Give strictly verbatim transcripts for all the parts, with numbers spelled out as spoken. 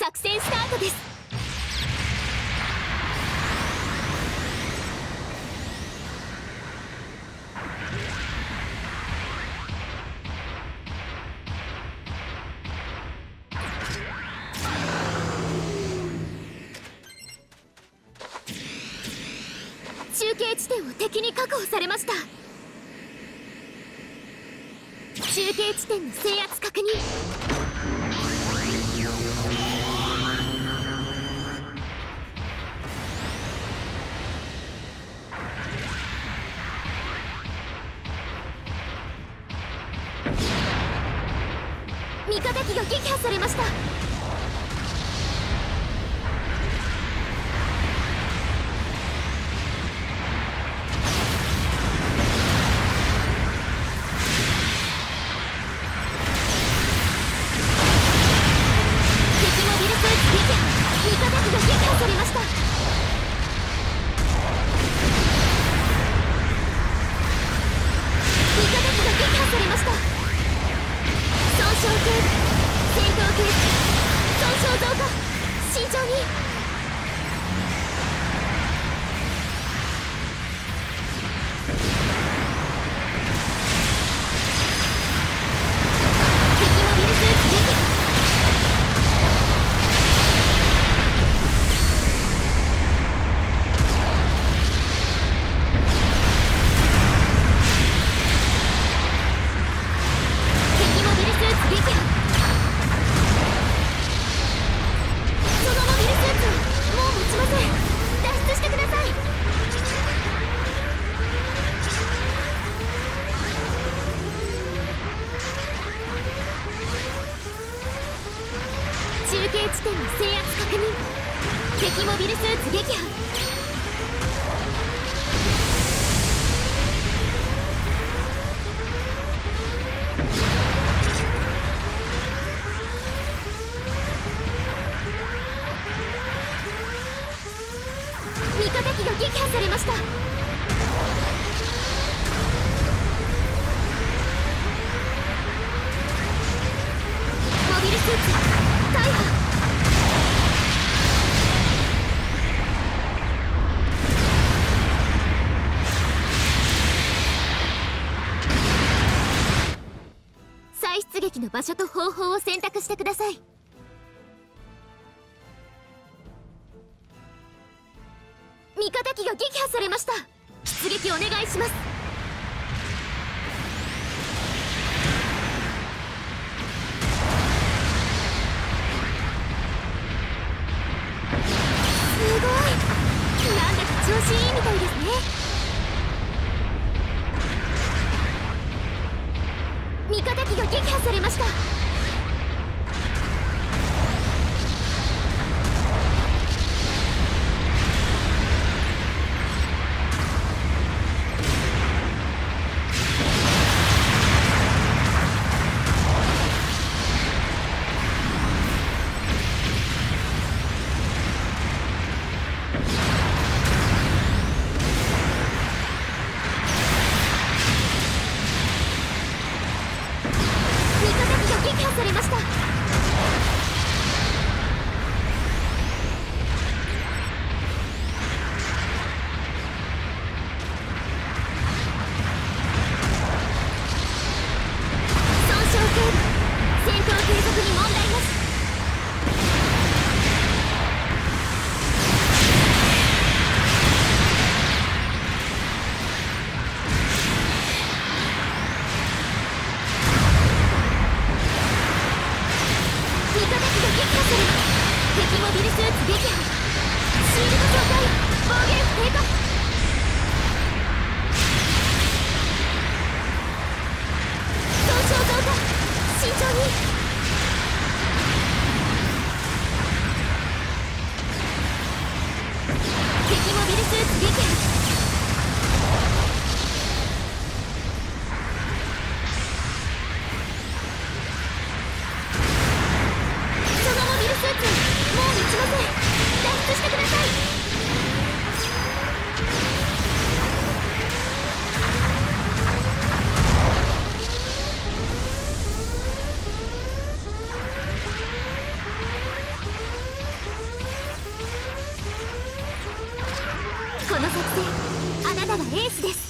作戦スタートです。中継地点を敵に確保されました。中継地点の制圧確認。味方機が撃破されました。中継地点の制圧確認。敵モビルスーツ撃破。味方機が撃破されました。モビルスーツ大破。再出撃の場所と方法を選択してください。味方機が撃破されました。出撃お願いします。すごい、なんだか調子いいみたいですね。味方機が撃破されました。撃破されました。損傷警備、戦闘継続に問題なし。敵モビルスーツ撃破。シールド状態、防御力低下。損傷増加、慎重に。敵モビルスーツ撃破。もう持ちません。脱出してください。 あなたがエースです。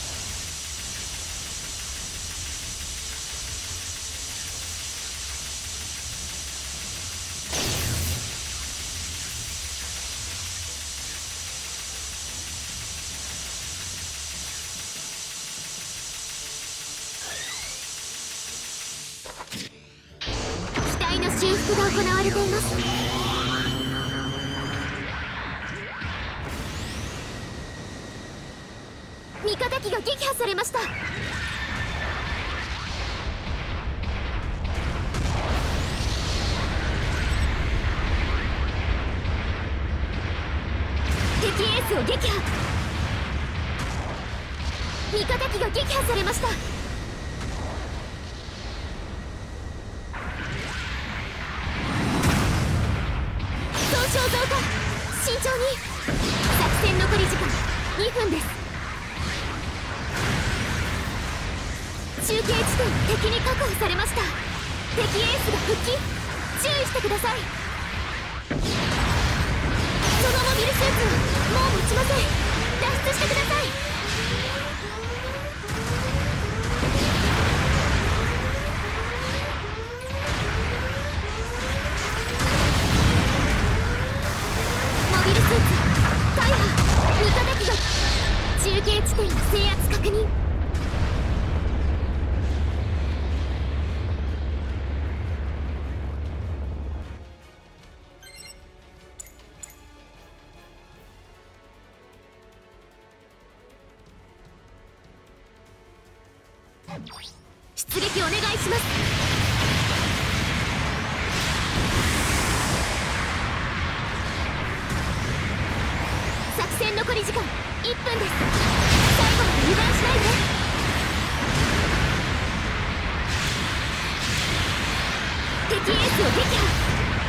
機体の修復が行われています。味方機が撃破されました。敵エースを撃破。味方機が撃破されました。損傷増加。慎重に。作戦残り時間にふんです。中継地点敵に確保されました。敵エースが復帰。注意してください。そのモビルスーツはもう持ちません。脱出してください。モビルスーツ大破。味方機が中継地点の制圧確認。出撃お願いします。作戦残り時間いっぷんです。最後まで油断しないで。敵エースを撃破。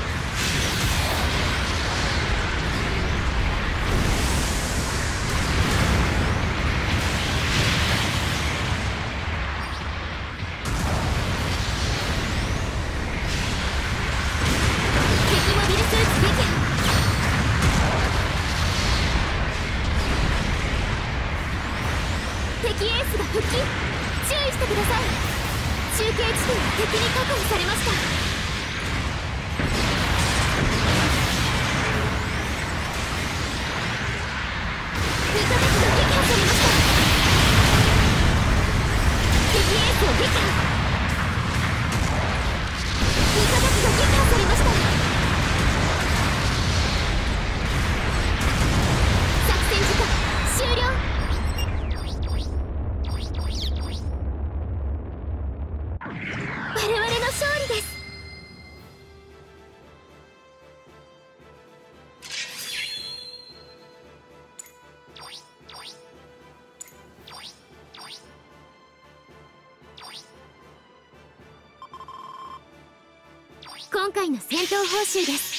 敵エースが復帰。注意してください。中継地点は敵に確保されました。味方機が撃破されました。敵エースを撃破。味方機が撃破されました。作戦時間終了。我々の勝利です。今回の戦闘報酬です。